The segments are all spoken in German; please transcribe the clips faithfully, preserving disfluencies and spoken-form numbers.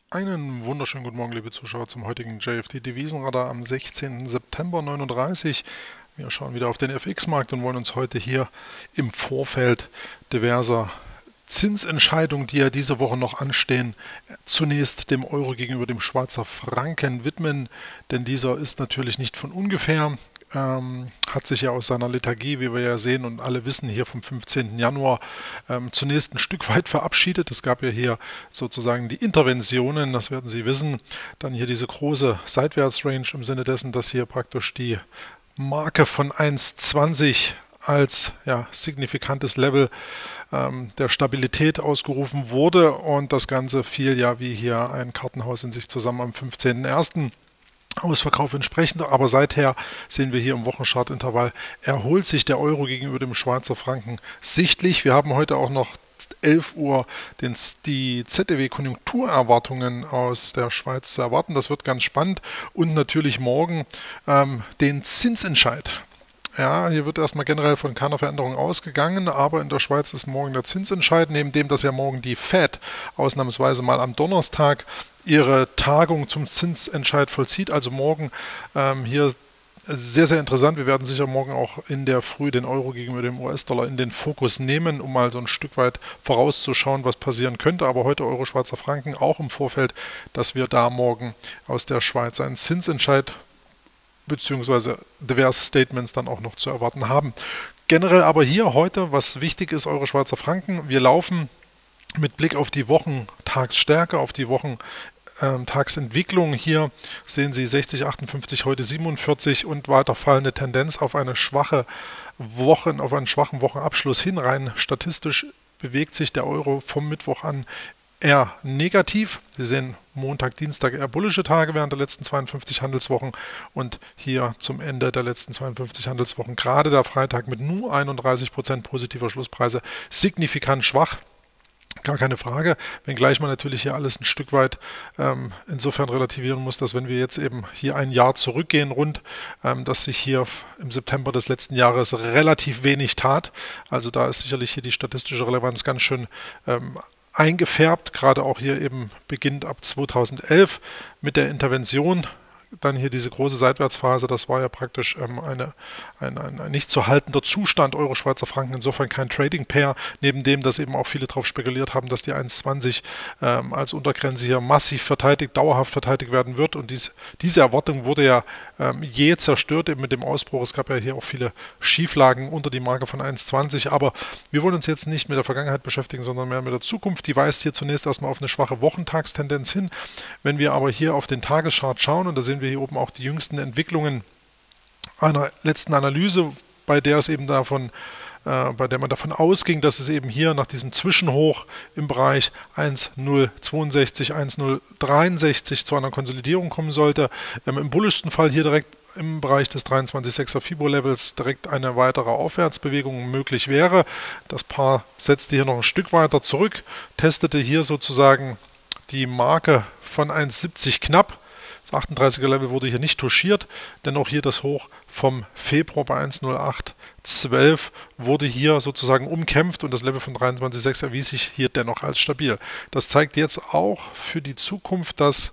Einen wunderschönen guten Morgen, liebe Zuschauer, zum heutigen J F D-Devisenradar am sechzehnten September neununddreißig. Wir schauen wieder auf den F X-Markt und wollen uns heute hier im Vorfeld diverser Zinsentscheidungen, die ja diese Woche noch anstehen, zunächst dem Euro gegenüber dem Schweizer Franken widmen, denn dieser ist natürlich nicht von ungefähr. Ähm, hat sich ja aus seiner Lethargie, wie wir ja sehen und alle wissen, hier vom fünfzehnten Januar ähm, zunächst ein Stück weit verabschiedet. Es gab ja hier sozusagen die Interventionen, das werden Sie wissen. Dann hier diese große Seitwärtsrange im Sinne dessen, dass hier praktisch die Marke von eins Komma zwanzig als ja, signifikantes Level ähm, der Stabilität ausgerufen wurde und das Ganze fiel ja wie hier ein Kartenhaus in sich zusammen am fünfzehnten ersten Ausverkauf entsprechend, aber seither sehen wir hier im Wochenchartintervall, erholt sich der Euro gegenüber dem Schweizer Franken sichtlich. Wir haben heute auch noch elf Uhr den, die Z D W-Konjunkturerwartungen aus der Schweiz zu erwarten. Das wird ganz spannend und natürlich morgen ähm, den Zinsentscheid. Ja, hier wird erstmal generell von keiner Veränderung ausgegangen, aber in der Schweiz ist morgen der Zinsentscheid, neben dem, dass ja morgen die Fed ausnahmsweise mal am Donnerstag ihre Tagung zum Zinsentscheid vollzieht. Also morgen ähm, hier sehr, sehr interessant. Wir werden sicher morgen auch in der Früh den Euro gegenüber dem U S-Dollar in den Fokus nehmen, um mal so ein Stück weit vorauszuschauen, was passieren könnte. Aber heute Euro-Schweizer Franken auch im Vorfeld, dass wir da morgen aus der Schweiz einen Zinsentscheid beziehungsweise diverse Statements dann auch noch zu erwarten haben. Generell aber hier heute, was wichtig ist, Euro Schweizer Franken, wir laufen mit Blick auf die Wochentagsstärke, auf die Wochentagsentwicklung. Hier sehen Sie sechzig, achtundfünfzig, heute siebenundvierzig und weiter fallende Tendenz auf eine schwache Wochen, auf einen schwachen Wochenabschluss hin. Rein statistisch bewegt sich der Euro vom Mittwoch an eher negativ. Sie sehen Montag, Dienstag eher bullische Tage während der letzten zweiundfünfzig Handelswochen und hier zum Ende der letzten zweiundfünfzig Handelswochen gerade der Freitag mit nur einunddreißig Prozent positiver Schlusspreise signifikant schwach. Gar keine Frage, wenngleich man natürlich hier alles ein Stück weit ähm, insofern relativieren muss, dass wenn wir jetzt eben hier ein Jahr zurückgehen rund, ähm, dass sich hier im September des letzten Jahres relativ wenig tat. Also da ist sicherlich hier die statistische Relevanz ganz schön ähm, eingefärbt, gerade auch hier eben beginnt ab zweitausendelf mit der Intervention. Dann hier diese große Seitwärtsphase, das war ja praktisch ähm, eine, ein, ein, ein nicht zu haltender Zustand, Euro-Schweizer Franken, insofern kein Trading-Pair, neben dem, dass eben auch viele darauf spekuliert haben, dass die eins Komma zwanzig ähm, als Untergrenze hier massiv verteidigt, dauerhaft verteidigt werden wird und dies, diese Erwartung wurde ja ähm, je zerstört, eben mit dem Ausbruch. Es gab ja hier auch viele Schieflagen unter die Marke von eins Komma zwanzig, aber wir wollen uns jetzt nicht mit der Vergangenheit beschäftigen, sondern mehr mit der Zukunft. Die weist hier zunächst erstmal auf eine schwache Wochentagstendenz hin. Wenn wir aber hier auf den Tageschart schauen, und da sehen wir hier oben auch die jüngsten Entwicklungen einer letzten Analyse, bei der es eben davon, äh, bei der man davon ausging, dass es eben hier nach diesem Zwischenhoch im Bereich eins Komma null zweiundsechzig, eins Komma null dreiundsechzig zu einer Konsolidierung kommen sollte. Ähm, Im bullischsten Fall hier direkt im Bereich des dreiundzwanzig Komma sechser Fibo-Levels direkt eine weitere Aufwärtsbewegung möglich wäre. Das Paar setzte hier noch ein Stück weiter zurück, testete hier sozusagen die Marke von eins Komma siebzig knapp. Das achtunddreißiger Level wurde hier nicht touchiert, dennoch hier das Hoch vom Februar bei eins Komma null acht zwölf wurde hier sozusagen umkämpft und das Level von dreiundzwanzig Komma sechs erwies sich hier dennoch als stabil. Das zeigt jetzt auch für die Zukunft, dass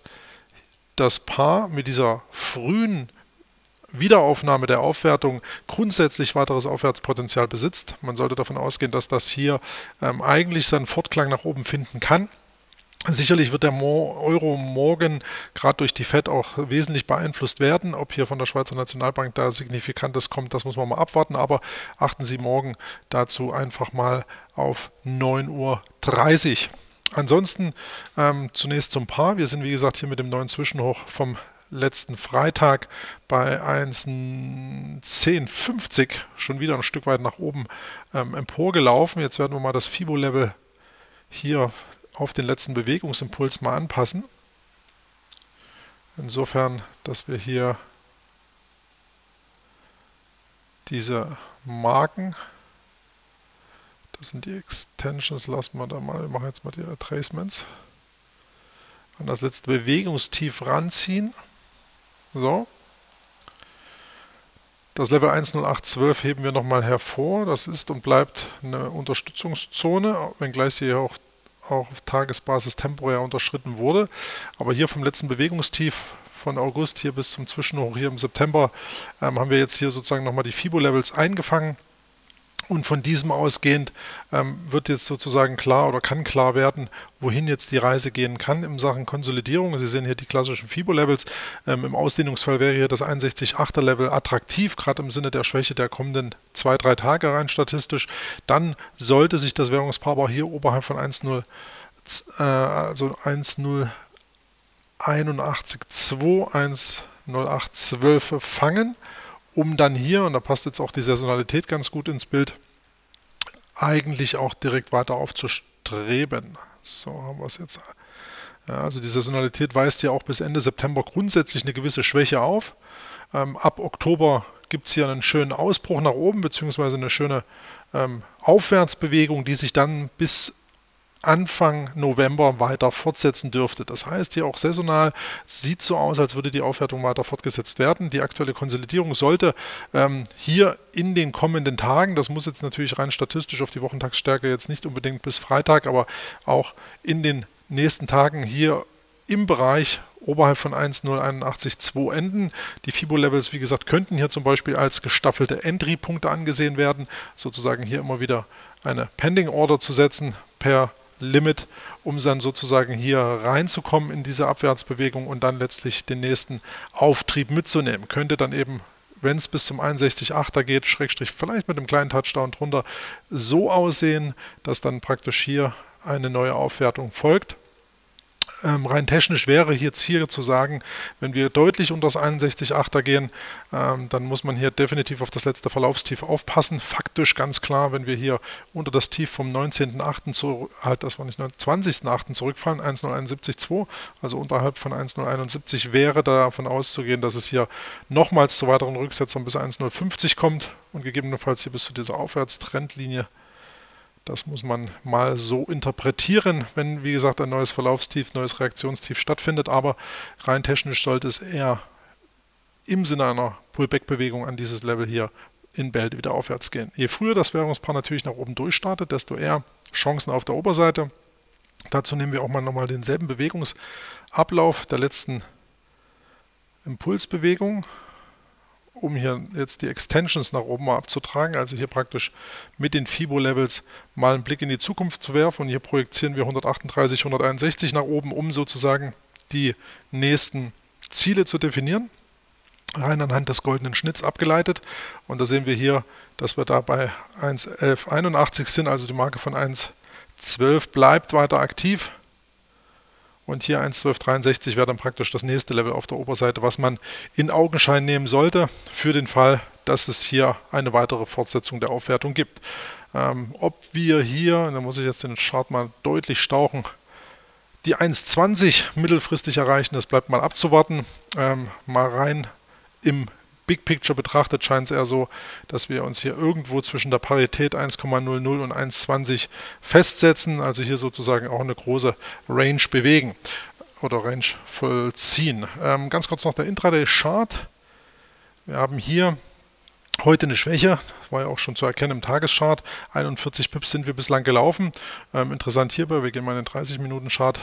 das Paar mit dieser frühen Wiederaufnahme der Aufwertung grundsätzlich weiteres Aufwärtspotenzial besitzt. Man sollte davon ausgehen, dass das hier ähm, eigentlich seinen Fortklang nach oben finden kann. Sicherlich wird der Euro morgen gerade durch die Fed auch wesentlich beeinflusst werden. Ob hier von der Schweizer Nationalbank da Signifikantes kommt, das muss man mal abwarten. Aber achten Sie morgen dazu einfach mal auf neun Uhr dreißig. Ansonsten ähm, zunächst zum Paar. Wir sind wie gesagt hier mit dem neuen Zwischenhoch vom letzten Freitag bei eins Komma zehn fünfzig schon wieder ein Stück weit nach oben ähm, emporgelaufen. Jetzt werden wir mal das Fibo-Level hier auf den letzten Bewegungsimpuls mal anpassen. Insofern, dass wir hier diese Marken, das sind die Extensions, lassen wir da mal, wir machen jetzt mal die Retracements, an das letzte Bewegungstief ranziehen. So. Das Level eins Komma null acht zwölf heben wir nochmal hervor. Das ist und bleibt eine Unterstützungszone, wenngleich sie auch auch auf Tagesbasis temporär unterschritten wurde. Aber hier vom letzten Bewegungstief von August hier bis zum Zwischenhoch hier im September ähm, haben wir jetzt hier sozusagen nochmal die Fibo-Levels eingefangen. Und von diesem ausgehend ähm, wird jetzt sozusagen klar oder kann klar werden, wohin jetzt die Reise gehen kann in Sachen Konsolidierung. Sie sehen hier die klassischen Fibo-Levels. Ähm, Im Ausdehnungsfall wäre hier das einundsechzig Komma achter Level attraktiv, gerade im Sinne der Schwäche der kommenden zwei, drei Tage rein statistisch. Dann sollte sich das Währungspaar aber hier oberhalb von eins Komma null, äh, also eins Komma null einundachtzig Komma zwei, eins Komma null acht zwölf fangen, um dann hier, und da passt jetzt auch die Saisonalität ganz gut ins Bild, eigentlich auch direkt weiter aufzustreben. So haben wir es jetzt. Ja, also die Saisonalität weist ja auch bis Ende September grundsätzlich eine gewisse Schwäche auf. Ähm, ab Oktober gibt es hier einen schönen Ausbruch nach oben, beziehungsweise eine schöne ähm, Aufwärtsbewegung, die sich dann bis Anfang November weiter fortsetzen dürfte. Das heißt, hier auch saisonal sieht so aus, als würde die Aufwertung weiter fortgesetzt werden. Die aktuelle Konsolidierung sollte ähm, hier in den kommenden Tagen, das muss jetzt natürlich rein statistisch auf die Wochentagsstärke jetzt nicht unbedingt bis Freitag, aber auch in den nächsten Tagen hier im Bereich oberhalb von eins Komma null einundachtzig Komma zwei enden. Die Fibo-Levels, wie gesagt, könnten hier zum Beispiel als gestaffelte Entry-Punkte angesehen werden, sozusagen hier immer wieder eine Pending-Order zu setzen per Limit, um dann sozusagen hier reinzukommen in diese Abwärtsbewegung und dann letztlich den nächsten Auftrieb mitzunehmen. Könnte dann eben, wenn es bis zum einundsechzig Komma achter geht, Schrägstrich vielleicht mit einem kleinen Touchdown drunter, so aussehen, dass dann praktisch hier eine neue Aufwertung folgt. Ähm, rein technisch wäre jetzt hier zu sagen, wenn wir deutlich unter das einundsechzig Komma achter gehen, ähm, dann muss man hier definitiv auf das letzte Verlaufstief aufpassen. Faktisch ganz klar, wenn wir hier unter das Tief vom neunzehnten achten zu, halt, das war nicht zwanzigsten achten zurückfallen, eins Komma null einundsiebzig Komma zwei, also unterhalb von eins Komma null einundsiebzig, wäre davon auszugehen, dass es hier nochmals zu weiteren Rücksetzern bis eins Komma null fünfzig kommt und gegebenenfalls hier bis zu dieser Aufwärtstrendlinie. Das muss man mal so interpretieren, wenn, wie gesagt, ein neues Verlaufstief, neues Reaktionstief stattfindet. Aber rein technisch sollte es eher im Sinne einer Pullback-Bewegung an dieses Level hier in Bälde wieder aufwärts gehen. Je früher das Währungspaar natürlich nach oben durchstartet, desto eher Chancen auf der Oberseite. Dazu nehmen wir auch mal nochmal denselben Bewegungsablauf der letzten Impulsbewegung, um hier jetzt die Extensions nach oben mal abzutragen, also hier praktisch mit den Fibo-Levels mal einen Blick in die Zukunft zu werfen. Und hier projizieren wir hundertachtunddreißig, hunderteinundsechzig nach oben, um sozusagen die nächsten Ziele zu definieren. Rein anhand des goldenen Schnitts abgeleitet. Und da sehen wir hier, dass wir da bei eins Komma elf einundachtzig sind, also die Marke von eins Komma zwölf bleibt weiter aktiv. Und hier eins Komma zwölf dreiundsechzig wäre dann praktisch das nächste Level auf der Oberseite, was man in Augenschein nehmen sollte, für den Fall, dass es hier eine weitere Fortsetzung der Aufwertung gibt. Ähm, ob wir hier, da muss ich jetzt den Chart mal deutlich stauchen, die eins Komma zwanzig mittelfristig erreichen, das bleibt mal abzuwarten. Ähm, mal rein im Big Picture betrachtet scheint es eher so, dass wir uns hier irgendwo zwischen der Parität eins Komma null null und eins Komma zwanzig festsetzen, also hier sozusagen auch eine große Range bewegen oder Range vollziehen. Ähm, ganz kurz noch der Intraday-Chart. Wir haben hier heute eine Schwäche, das war ja auch schon zu erkennen im Tageschart. einundvierzig Pips sind wir bislang gelaufen. Ähm, interessant hierbei, wir gehen mal in den dreißig Minuten Chart.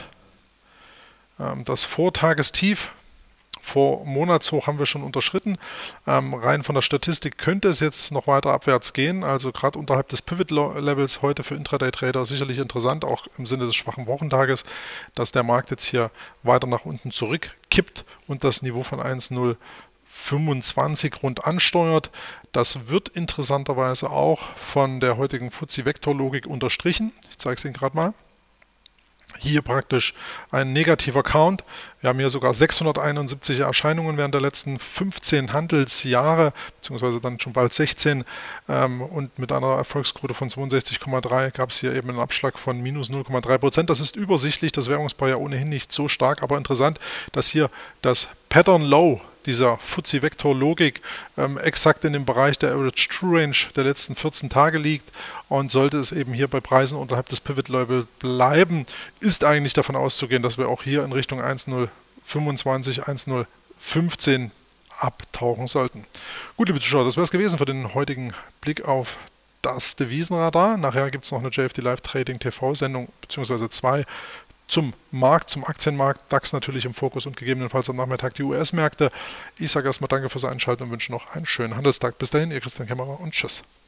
Ähm, das Vortagestief vor Monatshoch haben wir schon unterschritten. Ähm, rein von der Statistik könnte es jetzt noch weiter abwärts gehen. Also gerade unterhalb des Pivot-Levels heute für Intraday-Trader sicherlich interessant, auch im Sinne des schwachen Wochentages, dass der Markt jetzt hier weiter nach unten zurückkippt und das Niveau von eins Komma null fünfundzwanzig rund ansteuert. Das wird interessanterweise auch von der heutigen F T S E-Vektor-Logik unterstrichen. Ich zeige es Ihnen gerade mal. Hier praktisch ein negativer Count. Wir haben hier sogar sechshunderteinundsiebzig Erscheinungen während der letzten fünfzehn Handelsjahre, beziehungsweise dann schon bald sechzehn. Ähm, und mit einer Erfolgsquote von zweiundsechzig Komma drei gab es hier eben einen Abschlag von minus null Komma drei Prozent. Das ist übersichtlich, das Währungspaar ja ohnehin nicht so stark, aber interessant, dass hier das Pattern Low dieser F T S E-Vektor-Logik ähm, exakt in dem Bereich der Average True Range der letzten vierzehn Tage liegt, und sollte es eben hier bei Preisen unterhalb des Pivot-Level bleiben, ist eigentlich davon auszugehen, dass wir auch hier in Richtung eins Komma null fünfundzwanzig, eins Komma null fünfzehn abtauchen sollten. Gut, liebe Zuschauer, das wäre es gewesen für den heutigen Blick auf das Devisenradar. Nachher gibt es noch eine J F D Live Trading T V-Sendung, beziehungsweise zwei zum Markt, zum Aktienmarkt, DAX natürlich im Fokus und gegebenenfalls am Nachmittag die U S-Märkte. Ich sage erstmal danke fürs Einschalten und wünsche noch einen schönen Handelstag. Bis dahin, ihr Christian Kämmerer und tschüss.